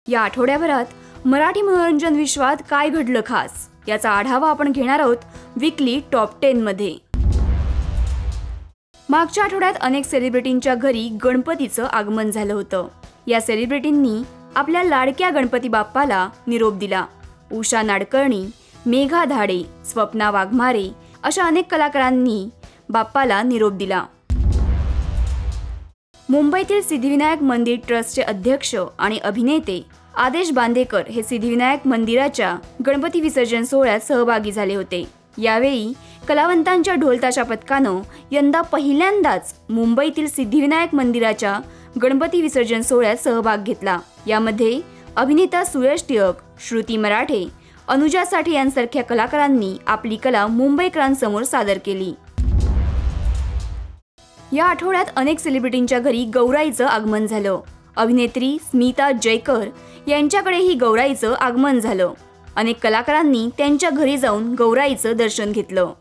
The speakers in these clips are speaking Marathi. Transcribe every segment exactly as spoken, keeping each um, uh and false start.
या आठवड्याभरात मराठी मनोरंजन विश्वात काय घडलं खास याचा आढावा आपण घेणार आहोत वीकली टॉप टेन मध्ये। मागच्या आठवड्यात अनेक सेलिब्रिटींच्या घरी गणपतीचं आगमन झालं होतं। या सेलिब्रिटींनी आपल्या लाडक्या गणपती बाप्पाला निरोप दिला। उषा नाडकर्णी, मेघा धाडे, स्वप्ना वाघमारे अशा अनेक कलाकारांनी बाप्पाला निरोप दिला। मुंबईतील सिद्धिविनायक मंदिर ट्रस्टचे अध्यक्ष आणि अभिनेते आदेश बांदेकर हे सिद्धिविनायक मंदिराच्या गणपती विसर्जन सोहळ्यात सहभागी झाले होते। यावेळी कलावंतांच्या ढोलताशा पथकानं यंदा पहिल्यांदाच मुंबईतील सिद्धिविनायक मंदिराच्या गणपती विसर्जन सोहळ्यात सहभाग घेतला। यामध्ये अभिनेता सुयश टिळक, श्रुती मराठे, अनुजा साठे यांसारख्या कलाकारांनी आपली कला मुंबईकरांसमोर सादर केली। या आठवड्यात अनेक सेलिब्रिटींच्या घरी गौराईचं आगमन झालं। अभिनेत्री स्मिता जयकर यांच्याकडेही गौराईचं आगमन झालं। अनेक कलाकारांनी त्यांच्या घरी जाऊन गौराईचं दर्शन घेतलं।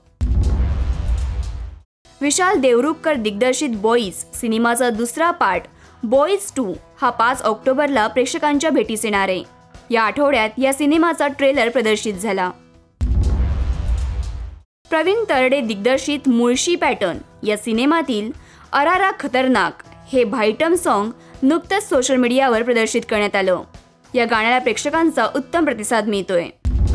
विशाल देवरुखकर दिग्दर्शित बॉईज सिनेमाचा दुसरा पार्ट बॉईज टू हा पाच ऑक्टोबरला प्रेक्षकांच्या भेटीस येणार आहे। या आठवड्यात या सिनेमाचा ट्रेलर प्रदर्शित झाला। प्रवीण तरडे दिग्दर्शित मुळशी पॅटर्न या सिनेमातील अरारा खतरनाक हे भाईटम सॉन्ग नुकतंच सोशल मीडियावर प्रदर्शित करण्यात आलं। या गाण्याला प्रेक्षकांचा उत्तम प्रतिसाद मिळतोय।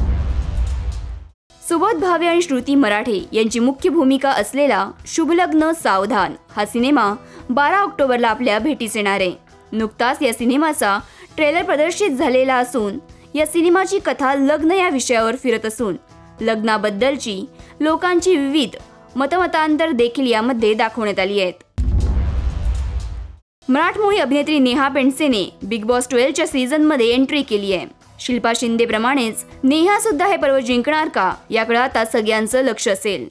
सुबोध भावे आणि श्रुती मराठे यांची मुख्य भूमिका असलेला शुभलग्न सावधान हा सिनेमा बारा ऑक्टोबरला आपल्या भेटीस येणार आहे। नुकताच या सिनेमाचा ट्रेलर प्रदर्शित झालेला असून या सिनेमाची कथा लग्न या विषयावर फिरत असून लग्नाबद्दलची लोकांची विविध मतमतांतर देखील यामध्ये दाखवण्यात आली आहेत। मराठमोळी अभिनेत्री नेहा पेंडसेने बिग बॉस बारा सीझन मध्ये एंट्री केली आहे। शिल्पा शिंदे प्रमाणेच नेहा सुद्धा हे पर्व जिंकणार का याकडे आता सगळ्यांचं लक्ष असेल।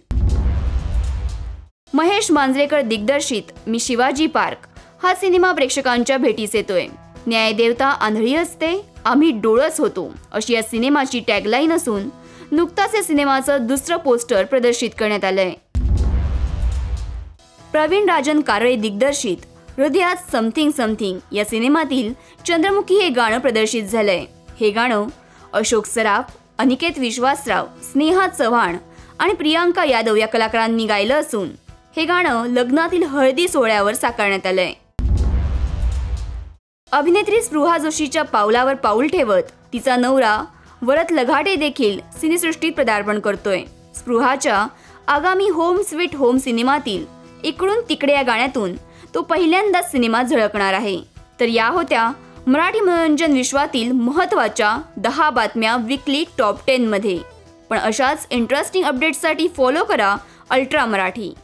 महेश मांजरेकर दिग्दर्शित मी शिवाजी पार्क हा सिनेमा प्रेक्षकांच्या भेटीस येतोय। न्यायदेवता आंधळी असते आम्ही डोळस होतो अशी या सिनेमाची टॅगलाईन असून नुकताच या सिनेमाचं दुसरं पोस्टर प्रदर्शित करण्यात आलंय। प्रवीण राजन कारळे दिग्दर्शित हृदयात समथिंग समथिंग या सिनेमातील चंद्रमुखी हे गाणं प्रदर्शित झालंय। हे गाणं अशोक सराफ, अनिकेत विश्वासराव, स्नेहा चव्हाण आणि प्रियांका यादव या कलाकारांनी गायलं असून हे गाणं लग्नातील हळदी सोहळ्यावर साकारण्यात आलंय। अभिनेत्री स्पृहा जोशीच्या पावलावर पाऊल ठेवत तिचा नवरा वरद लघाटे देखील सिनेसृष्टीत पदार्पण करतोय। स्पृहाच्या आगामी होम स्वीट होम सिनेमातील इकडून तिकडे या गाण्यातून तो पहिल्यांदाच सिनेमात झळकणार आहे। तर या होत्या मराठी मनोरंजन विश्वातील महत्त्वाच्या दहा बातम्या वीकली टॉप टेन मध्ये। पण अशाच इंटरेस्टिंग अपडेट्ससाठी फॉलो करा अल्ट्रा मराठी।